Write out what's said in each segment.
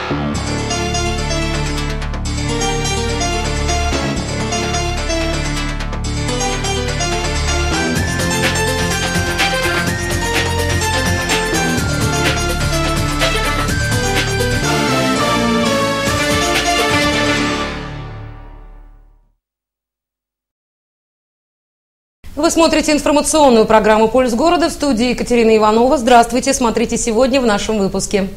Вы смотрите информационную программу «Пульс города», в студии Екатерина Иванова. Здравствуйте, смотрите сегодня в нашем выпуске.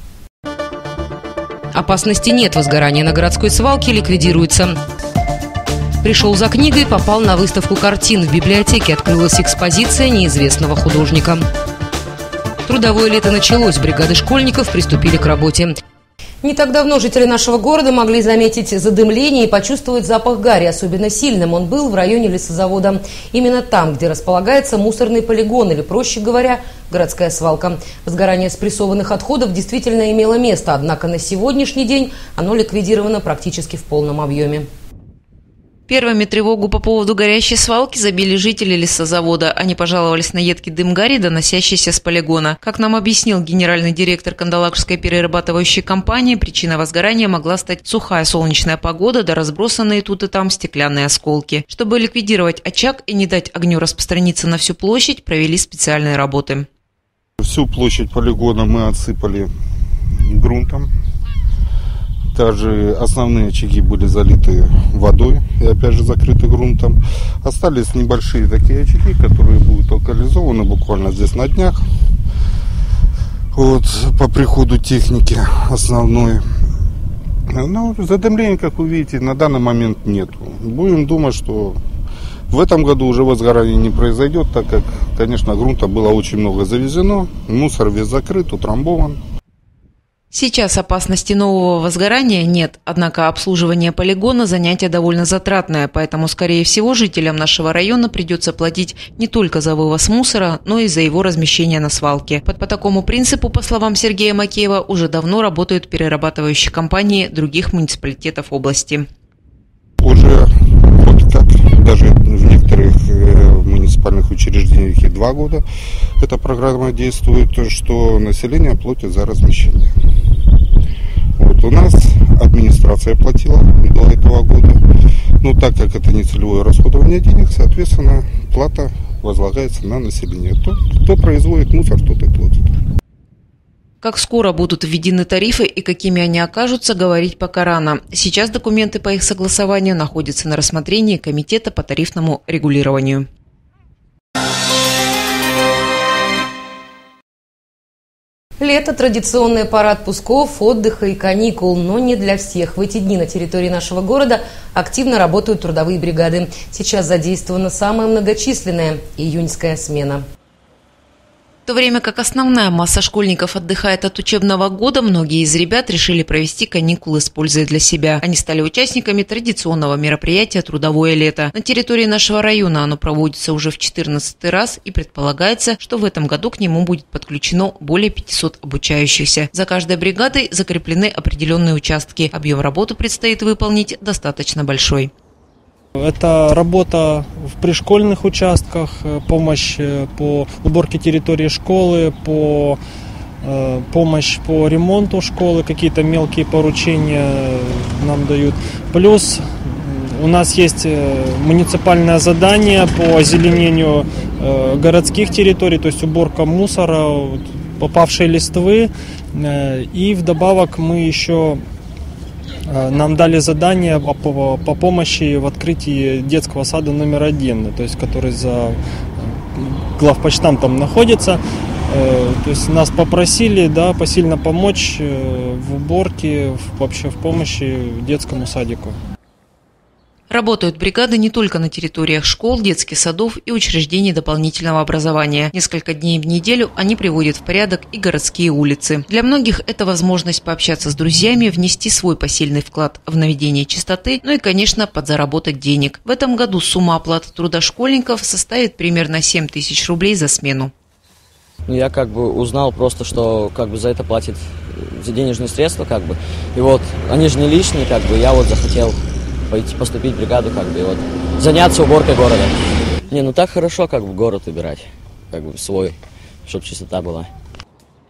Опасности нет, возгорание на городской свалке ликвидируется. Пришел за книгой, попал на выставку картин. В библиотеке открылась экспозиция неизвестного художника. Трудовое лето началось, бригады школьников приступили к работе. Не так давно жители нашего города могли заметить задымление и почувствовать запах гари. Особенно сильным он был в районе лесозавода. Именно там, где располагается мусорный полигон, или, проще говоря, городская свалка. Возгорание спрессованных отходов действительно имело место, однако на сегодняшний день оно ликвидировано практически в полном объеме. Первыми тревогу по поводу горящей свалки забили жители лесозавода. Они пожаловались на едкий дым гари, доносящийся с полигона. Как нам объяснил генеральный директор Кандалакшской перерабатывающей компании, причиной возгорания могла стать сухая солнечная погода да разбросанные тут и там стеклянные осколки. Чтобы ликвидировать очаг и не дать огню распространиться на всю площадь, провели специальные работы. Всю площадь полигона мы отсыпали грунтом. Также основные очаги были залиты водой и опять же закрыты грунтом. Остались небольшие такие очаги, которые будут локализованы буквально здесь на днях. Вот, по приходу техники основной. Но задымления, как вы видите, на данный момент нет. Будем думать, что в этом году уже возгорание не произойдет, так как, конечно, грунта было очень много завезено. Мусор весь закрыт, утрамбован. Сейчас опасности нового возгорания нет, однако обслуживание полигона – занятие довольно затратное, поэтому, скорее всего, жителям нашего района придется платить не только за вывоз мусора, но и за его размещение на свалке. По такому принципу, по словам Сергея Макеева, уже давно работают перерабатывающие компании других муниципалитетов области. Уже вот как даже в некоторых муниципальных учреждениях и 2 года эта программа действует, что население платит за размещение. Вот у нас администрация платила до этого года, но так как это не целевое расходование денег, соответственно, плата возлагается на население. Кто производит мусор, тот и платит. Как скоро будут введены тарифы и какими они окажутся, говорить пока рано. Сейчас документы по их согласованию находятся на рассмотрении Комитета по тарифному регулированию. Лето – традиционный пора отпусков, отдыха и каникул, но не для всех. В эти дни на территории нашего города активно работают трудовые бригады. Сейчас задействована самая многочисленная – июньская смена. В то время как основная масса школьников отдыхает от учебного года, многие из ребят решили провести каникулы с пользой для себя. Они стали участниками традиционного мероприятия «Трудовое лето». На территории нашего района оно проводится уже в 14-й раз, и предполагается, что в этом году к нему будет подключено более 500 обучающихся. За каждой бригадой закреплены определенные участки. Объем работы предстоит выполнить достаточно большой. Это работа в пришкольных участках, помощь по уборке территории школы, помощь по ремонту школы, какие-то мелкие поручения нам дают. Плюс у нас есть муниципальное задание по озеленению городских территорий, то есть уборка мусора, попавшей листвы. И вдобавок нам дали задание по помощи в открытии детского сада номер 1, то есть который за главпочтамтом находится. То есть нас попросили посильно помочь в уборке, вообще в помощи детскому садику. Работают бригады не только на территориях школ, детских садов и учреждений дополнительного образования. Несколько дней в неделю они приводят в порядок и городские улицы. Для многих это возможность пообщаться с друзьями, внести свой посильный вклад в наведение чистоты, ну и, конечно, подзаработать денег. В этом году сумма оплаты труда школьников составит примерно 7 тысяч рублей за смену. Я узнал просто, что за это платят за денежные средства, И вот они же не лишние, я захотел пойти поступить в бригаду, заняться уборкой города. Так хорошо, в город убирать, свой, чтобы чистота была.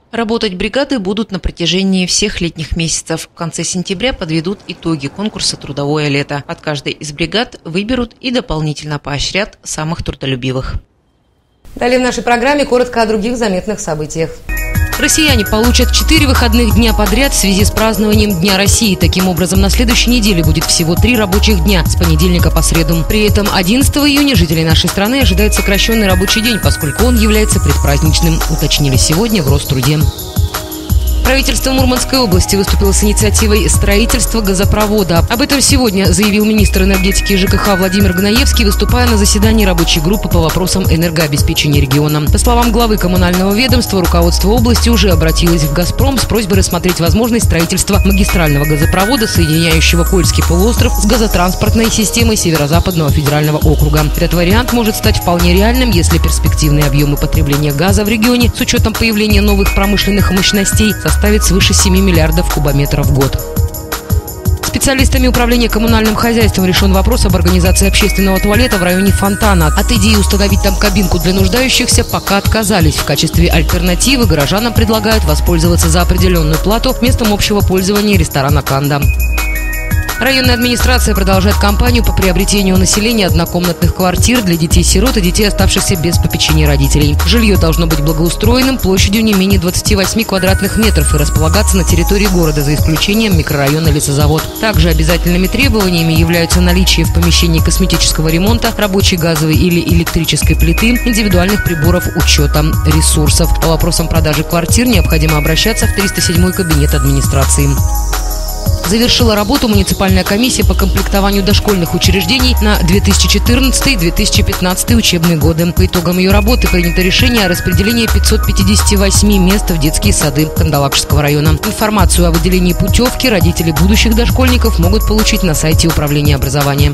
Работать бригады будут на протяжении всех летних месяцев. В конце сентября подведут итоги конкурса «Трудовое лето». От каждой из бригад выберут и дополнительно поощрят самых трудолюбивых. Далее в нашей программе коротко о других заметных событиях. Россияне получат 4 выходных дня подряд в связи с празднованием Дня России. Таким образом, на следующей неделе будет всего 3 рабочих дня с понедельника по среду. При этом 11 июня жителей нашей страны ожидает сокращенный рабочий день, поскольку он является предпраздничным, уточнили сегодня в Роструде. Правительство Мурманской области выступило с инициативой строительства газопровода. Об этом сегодня заявил министр энергетики и ЖКХ Владимир Гнаевский, выступая на заседании рабочей группы по вопросам энергообеспечения региона. По словам главы коммунального ведомства, руководство области уже обратилось в «Газпром» с просьбой рассмотреть возможность строительства магистрального газопровода, соединяющего Кольский полуостров с газотранспортной системой Северо-Западного федерального округа. Этот вариант может стать вполне реальным, если перспективные объемы потребления газа в регионе с учетом появления новых промышленных мощностей составит свыше 7 миллиардов кубометров в год. Специалистами управления коммунальным хозяйством решен вопрос об организации общественного туалета в районе Фонтана. От идеи установить там кабинку для нуждающихся пока отказались. В качестве альтернативы горожанам предлагают воспользоваться за определенную плату местом общего пользования ресторана «Канда». Районная администрация продолжает кампанию по приобретению у населения однокомнатных квартир для детей-сирот и детей, оставшихся без попечения родителей. Жилье должно быть благоустроенным, площадью не менее 28 квадратных метров и располагаться на территории города, за исключением микрорайона Лесозавод. Также обязательными требованиями являются наличие в помещении косметического ремонта, рабочей газовой или электрической плиты, индивидуальных приборов учета ресурсов. По вопросам продажи квартир необходимо обращаться в 307-й кабинет администрации. Завершила работу муниципальная комиссия по комплектованию дошкольных учреждений на 2014-2015 учебные годы. По итогам ее работы принято решение о распределении 558 мест в детские сады Кандалакшского района. Информацию о выделении путевки родители будущих дошкольников могут получить на сайте управления образования.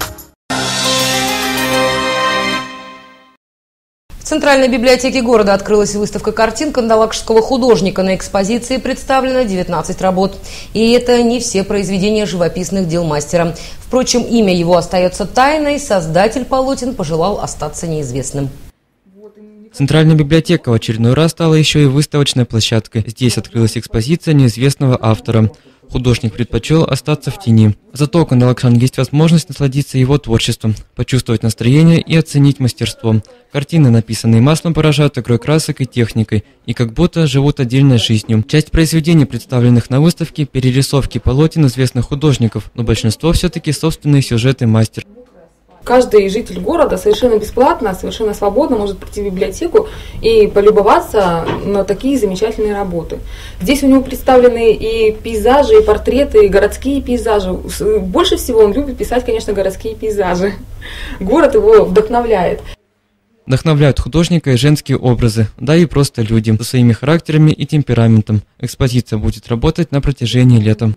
В Центральной библиотеке города открылась выставка картин кандалакшского художника. На экспозиции представлено 19 работ. И это не все произведения живописных дел мастера. Впрочем, имя его остается тайной. Создатель полотен пожелал остаться неизвестным. Центральная библиотека в очередной раз стала еще и выставочной площадкой. Здесь открылась экспозиция неизвестного автора. Художник предпочел остаться в тени. Зато у кандалакшан есть возможность насладиться его творчеством, почувствовать настроение и оценить мастерство. Картины, написанные маслом, поражают игрой красок и техникой, и как будто живут отдельной жизнью. Часть произведений, представленных на выставке, перерисовки полотен известных художников, но большинство все-таки собственные сюжеты мастера. Каждый житель города совершенно бесплатно, совершенно свободно может прийти в библиотеку и полюбоваться на такие замечательные работы. Здесь у него представлены и пейзажи, и портреты, и городские пейзажи. Больше всего он любит писать, конечно, городские пейзажи. Город его вдохновляет. Вдохновляют художника и женские образы, да и просто люди, со своими характерами и темпераментом. Экспозиция будет работать на протяжении лета.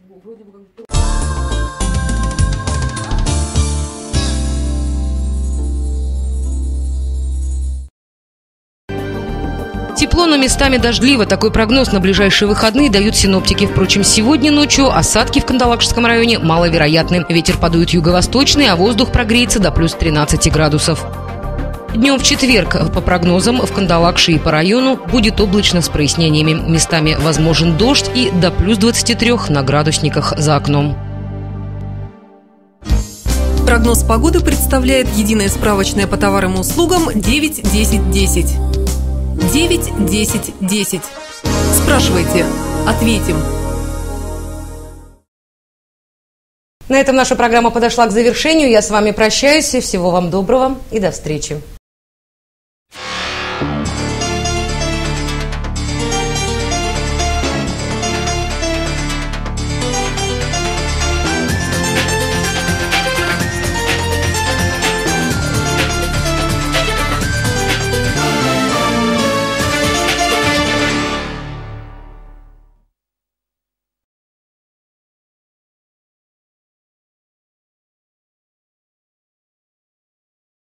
Тепло, но местами дождливо. Такой прогноз на ближайшие выходные дают синоптики. Впрочем, сегодня ночью осадки в Кандалакшском районе маловероятны. Ветер подует юго-восточный, а воздух прогреется до плюс 13 градусов. Днем в четверг, по прогнозам, в Кандалакше и по району будет облачно с прояснениями. Местами возможен дождь и до плюс 23 на градусниках за окном. Прогноз погоды представляет единое справочное по товарам и услугам 9-10-10. 9-10-10. Спрашивайте, ответим. На этом наша программа подошла к завершению. Я с вами прощаюсь. Всего вам доброго и до встречи.